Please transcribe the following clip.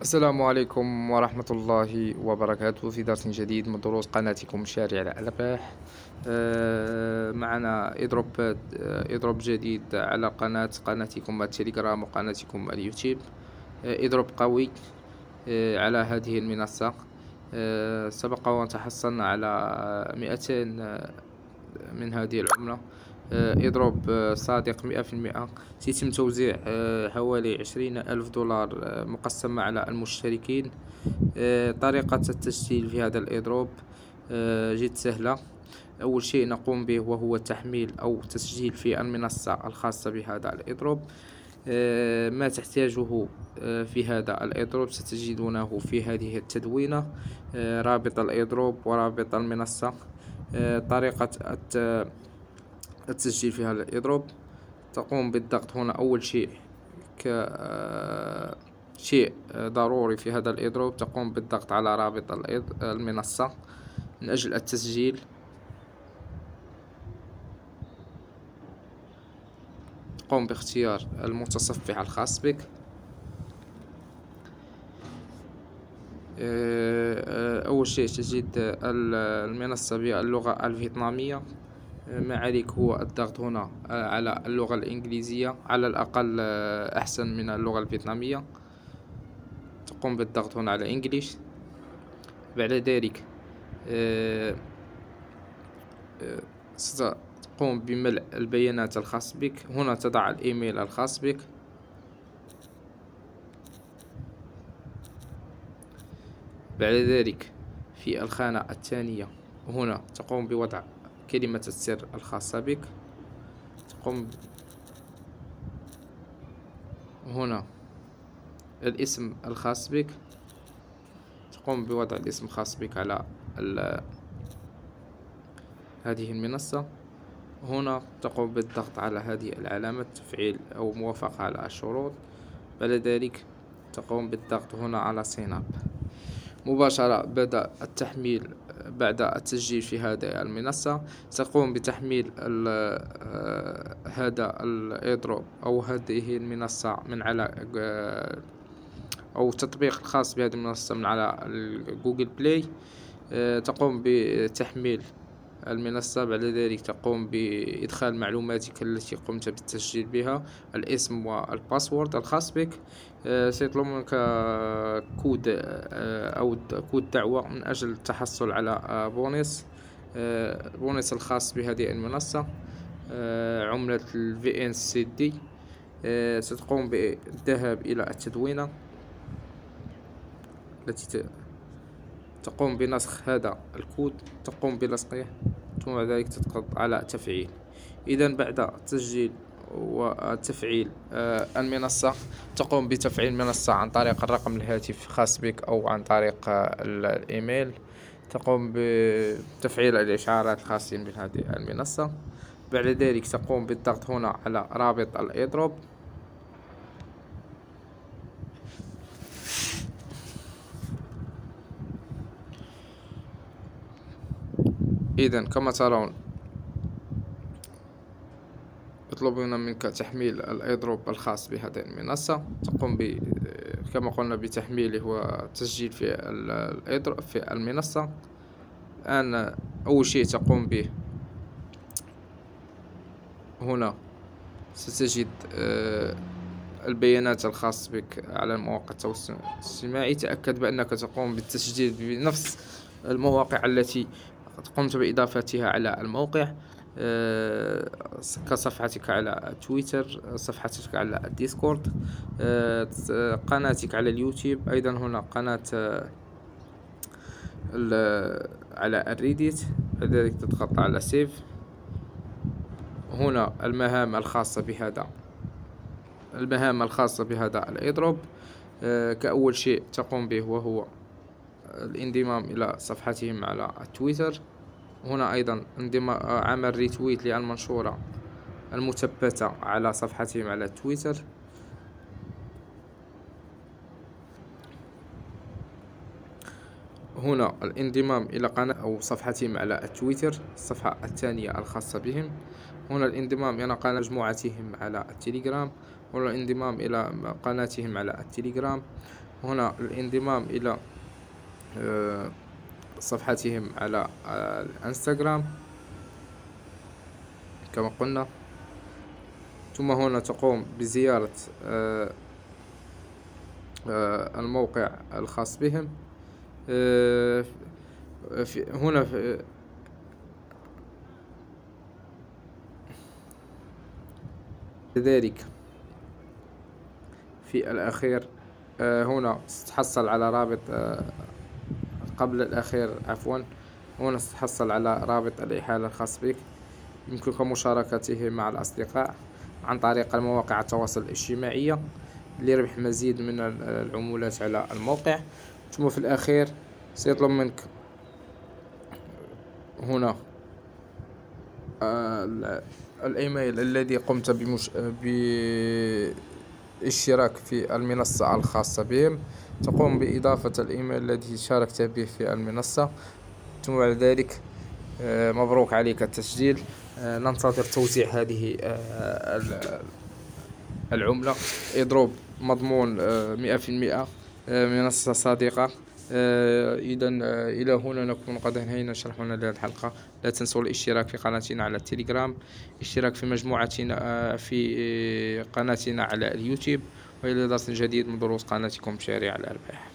السلام عليكم ورحمة الله وبركاته في درس جديد من دروس قناتكم شارع الألباح. معنا إضرب جديد على قناتكم التليجرام وقناتكم اليوتيوب. إضرب قوي على هذه المنصة. سبق وأن تحصلنا على 200 من هذه العملة. اضرب صادق 100%. سيتم توزيع حوالي 20,000 دولار مقسمة على المشتركين. طريقة التسجيل في هذا الإضراب جد سهلة. أول شيء نقوم به وهو تحميل أو تسجيل في المنصة الخاصة بهذا الإضراب. ما تحتاجه في هذا الإضراب ستجدونه في هذه التدوينة. رابط الإضراب ورابط المنصة. طريقة التسجيل في هذا الإضراب: تقوم بالضغط هنا أول شيء شيء ضروري في هذا الإضراب، تقوم بالضغط على رابط المنصة من أجل التسجيل. تقوم باختيار المتصفح الخاص بك. أول شيء تجد المنصة باللغة الفيتنامية. ما عليك هو الضغط هنا على اللغة الإنجليزية، على الأقل أحسن من اللغة الفيتنامية. تقوم بالضغط هنا على English. بعد ذلك ستقوم بملء البيانات الخاص بك. هنا تضع الإيميل الخاص بك. بعد ذلك في الخانة الثانية هنا تقوم بوضع كلمة السر الخاصة بك. تقوم هنا الاسم الخاص بك. تقوم بوضع الاسم الخاص بك على هذه المنصة. هنا تقوم بالضغط على هذه العلامة تفعيل أو موافقة على الشروط. بعد ذلك تقوم بالضغط هنا على sign up. مباشرة بعد التسجيل في هذه المنصة تقوم بتحميل هذا الإضراب أو هذه المنصة من على أو التطبيق الخاص بهذه المنصة من على جوجل بلاي. تقوم بتحميل المنصة. بعد ذلك تقوم بإدخال معلوماتك التي قمت بالتسجيل بها، الاسم والباسورد الخاص بك. سيطلب منك كود أو كود دعوة من أجل التحصل على بونص الخاص بهذه المنصة، عملة ال VNCD. ستقوم بالذهاب إلى التدوينة التي تقوم بنسخ هذا الكود، تقوم بلصقه، ثم بعد ذلك تضغط على تفعيل. إذا بعد تسجيل وتفعيل المنصة تقوم بتفعيل المنصة عن طريق الرقم الهاتف الخاص بك أو عن طريق الإيميل. تقوم بتفعيل الإشعارات الخاصين بهذه المنصة. بعد ذلك تقوم بالضغط هنا على رابط الإضراب. إذا كما ترون يطلبون منك تحميل الإضراب الخاص بهذه المنصة. تقوم كما قلنا بتحميله وتسجيل في الإضراب في المنصة. الآن أول شيء تقوم به هنا ستجد البيانات الخاص بك على مواقع التواصل الاجتماعي. تأكد بأنك تقوم بالتسجيل بنفس المواقع التي قمت بإضافتها على الموقع، كصفحتك على تويتر، صفحتك على الديسكورد، قناتك على اليوتيوب، أيضا هنا قناة على الريديت. لذلك تضغط على سيف. هنا المهام الخاصة بهذا الإضراب. كأول شيء تقوم به وهو الانضمام إلى صفحتهم على التويتر. هنا أيضا عمل ريتويت للمنشورة المثبتة على صفحتهم على تويتر. هنا الانضمام إلى قناة أو صفحتهم على التويتر، الصفحة الثانية الخاصة بهم. هنا الانضمام إلى قناة مجموعتهم على التليجرام. هنا الانضمام إلى قناتهم على التليجرام. هنا الانضمام إلى صفحتهم على الانستغرام كما قلنا. ثم هنا تقوم بزيارة الموقع الخاص بهم. هنا كذلك في الأخير هنا ستحصل على رابط قبل الأخير عفوا. هنا ستحصل على رابط الإحالة الخاص بك، يمكنك مشاركته مع الأصدقاء عن طريق مواقع التواصل الاجتماعي لربح مزيد من العمولات على الموقع. ثم في الأخير سيطلب منك هنا الإيميل الذي قمت بالاشتراك في المنصة الخاصة بهم. تقوم بإضافة الإيميل الذي شاركت به في المنصة. ثم بعد ذلك مبروك عليك التسجيل. ننتظر توزيع هذه العملة. اضرب مضمون 100%، منصة صديقة. إذا إلى هنا نكون قد انهينا شرحنا لهذه الحلقة. لا تنسوا الاشتراك في قناتنا على التليجرام، اشتراك في مجموعتنا في قناتنا على اليوتيوب، وإلى درس جديد من دروس قناتكم شارع الأرباح.